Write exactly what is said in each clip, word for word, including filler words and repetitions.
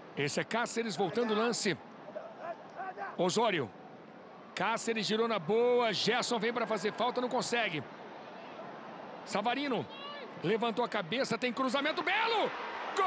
Esse é Cáceres voltando o lance. Osório. Cáceres girou na boa. Gerson vem para fazer falta, não consegue. Savarino. Levantou a cabeça, tem cruzamento. Belo! Gol!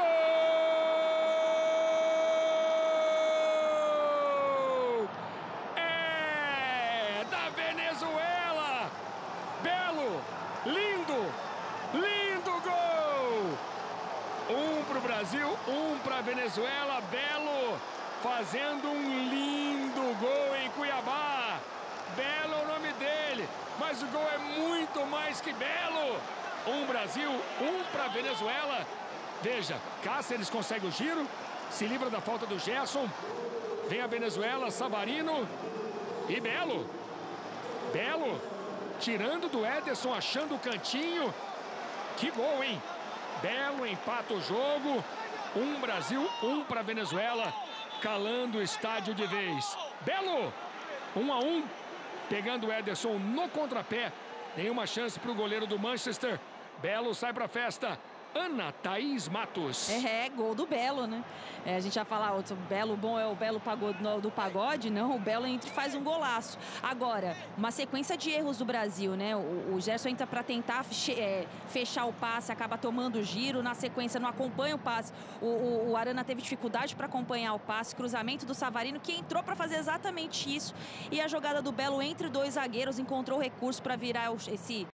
É da Venezuela! Belo! Lindo! Lindo gol! Um para o Brasil, um para a Venezuela. Belo fazendo um lindo gol em Cuiabá. Belo é o nome dele, mas o gol é muito mais que belo. Um Brasil, um para a Venezuela. Veja, Cáceres consegue o giro, se livra da falta do Gerson. Vem a Venezuela, Savarino e Belo. Belo tirando do Ederson, achando o cantinho. Que gol, hein? Belo empata o jogo. Um Brasil, um para a Venezuela. Calando o estádio de vez. Belo, um a um. Pegando o Ederson no contrapé. Nenhuma chance para o goleiro do Manchester. Belo sai para a festa. Ana Thaís Matos. É, é, gol do Belo, né? É, a gente ia falar, o Belo bom é o Belo pagode, do pagode, não, o Belo entra e faz um golaço. Agora, uma sequência de erros do Brasil, né? O, o Gerson entra para tentar é, fechar o passe, acaba tomando o giro, na sequência não acompanha o passe. O, o, o Arana teve dificuldade para acompanhar o passe, cruzamento do Savarino, que entrou para fazer exatamente isso. E a jogada do Belo entre dois zagueiros encontrou recurso para virar esse